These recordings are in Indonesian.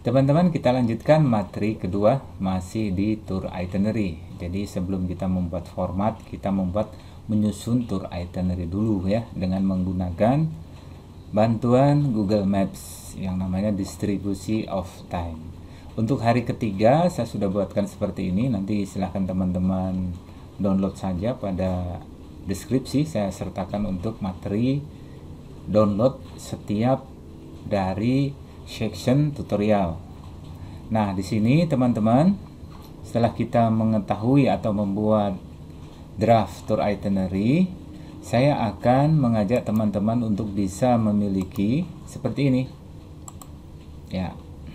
Teman-teman, kita lanjutkan materi kedua masih di tour itinerary. Jadi sebelum kita membuat format, kita menyusun tour itinerary dulu ya dengan menggunakan bantuan Google Maps yang namanya distribusi of time. Untuk hari ketiga saya sudah buatkan seperti ini. Nanti silahkan teman-teman download saja, pada deskripsi saya sertakan untuk materi download setiap dari section tutorial. Nah, di sini teman-teman, setelah kita mengetahui atau membuat draft tour itinerary, saya akan mengajak teman-teman untuk bisa memiliki seperti ini. Ya.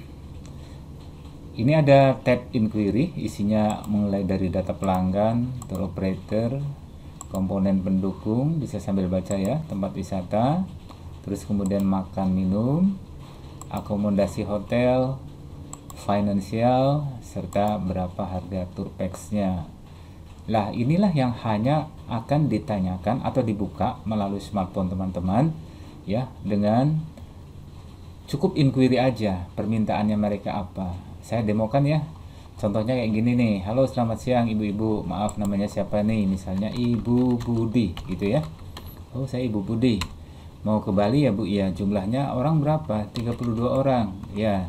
Ini ada tab inquiry, isinya mulai dari data pelanggan, tour operator, komponen pendukung, bisa sambil baca ya, tempat wisata, terus kemudian makan minum, akomodasi hotel, finansial, serta berapa harga tour package-nya. Lah, inilah yang hanya akan ditanyakan atau dibuka melalui smartphone teman-teman ya, dengan cukup inquiry aja, permintaannya mereka apa. Saya demokan ya. Contohnya kayak gini nih. Halo, selamat siang ibu-ibu. Maaf, namanya siapa nih? Misalnya Ibu Budi gitu ya. Oh, saya Ibu Budi. Mau ke Bali ya Bu? Ya, jumlahnya orang berapa? 32 orang. Ya.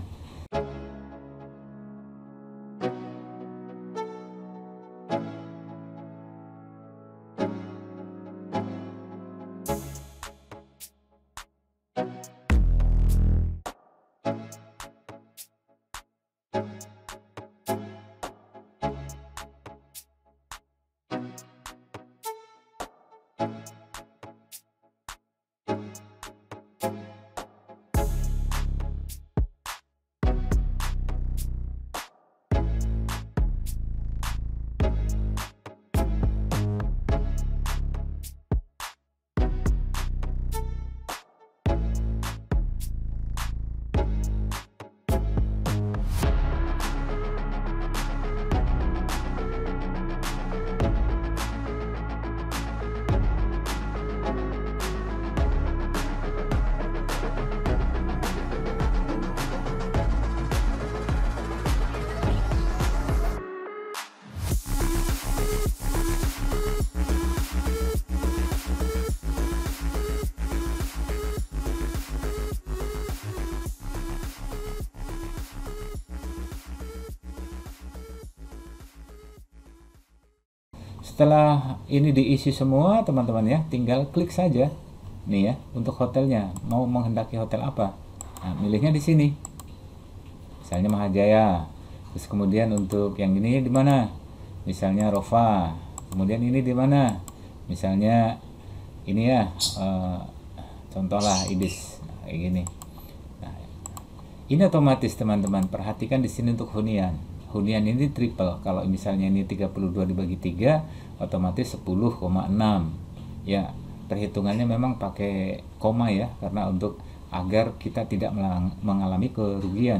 Setelah ini diisi semua teman-teman ya, tinggal klik saja nih ya untuk hotelnya, mau menghendaki hotel apa. Nah, milihnya di sini. Misalnya Mahajaya. Terus kemudian untuk yang ini di mana? Misalnya Rova. Kemudian ini di mana? Misalnya ini ya, contohlah Ibis kayak gini. Nah, ini otomatis teman-teman perhatikan di sini untuk hunian. Hunian ini triple. Kalau misalnya ini 32 dibagi 3, otomatis 10,6. Ya, perhitungannya memang pakai koma ya, karena untuk agar kita tidak mengalami kerugian.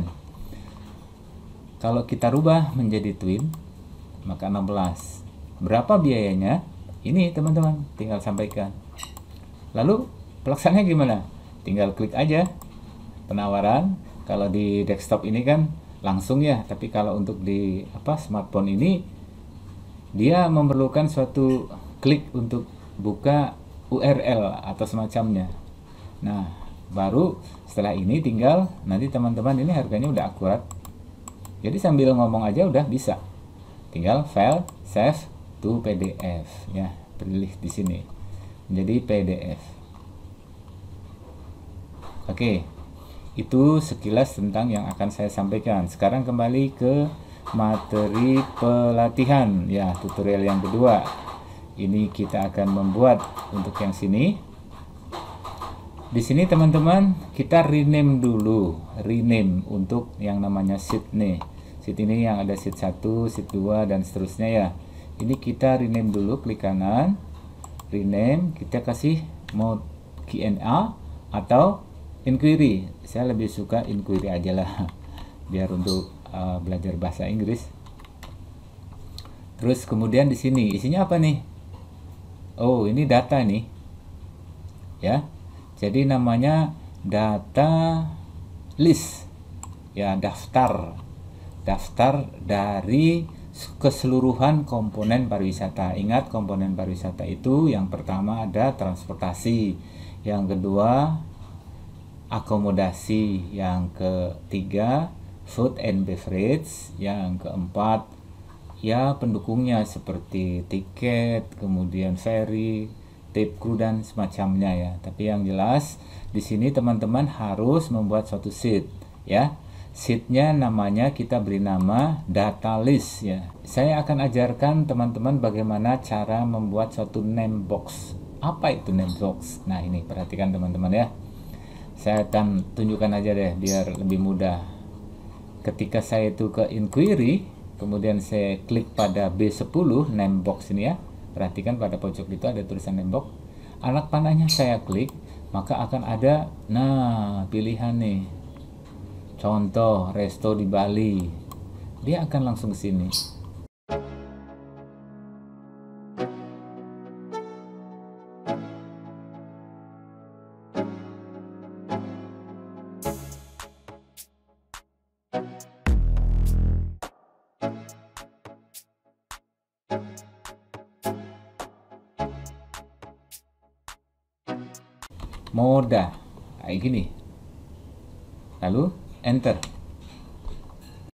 Kalau kita rubah menjadi twin, maka 16. Berapa biayanya? Ini teman-teman, tinggal sampaikan. Lalu pelaksanaannya gimana? Tinggal klik aja penawaran. Kalau di desktop ini kan langsung ya, tapi kalau untuk di smartphone ini dia memerlukan suatu klik untuk buka URL atau semacamnya. Nah, baru setelah ini tinggal nanti teman-teman, ini harganya udah akurat. Jadi sambil ngomong aja udah bisa. Tinggal file save to PDF ya, pilih di sini menjadi PDF. Oke. Itu sekilas tentang yang akan saya sampaikan. Sekarang kembali ke materi pelatihan ya, tutorial yang kedua. Ini kita akan membuat untuk yang sini. Di sini teman-teman, kita rename dulu, rename untuk yang namanya sheet nih. Sheet ini yang ada sheet 1, sheet 2 dan seterusnya ya. Ini kita rename dulu, klik kanan, rename, kita kasih mode Q&A atau inquiry. Saya lebih suka inquiry aja lah, biar untuk belajar bahasa Inggris. Terus kemudian di sini isinya apa nih? Oh, ini data nih, ya. Jadi namanya data list. ya daftar dari keseluruhan komponen pariwisata. Ingat, komponen pariwisata itu yang pertama ada transportasi, yang kedua akomodasi, yang ketiga food and beverage, yang keempat ya pendukungnya seperti tiket, kemudian ferry, tip kru dan semacamnya ya. Tapi yang jelas di sini teman-teman harus membuat suatu sheet ya. Sheetnya namanya kita beri nama data list ya. Saya akan ajarkan teman-teman bagaimana cara membuat suatu name box. Apa itu name box? Nah ini perhatikan teman-teman ya. Saya akan tunjukkan aja deh biar lebih mudah. Ketika saya itu ke inquiry, kemudian saya klik pada B10 name box ini ya. Perhatikan pada pojok itu ada tulisan name box. Anak panahnya saya klik, maka akan ada pilihan nih. Contoh resto di Bali. Dia akan langsung ke sini. Moda kayak gini, lalu enter.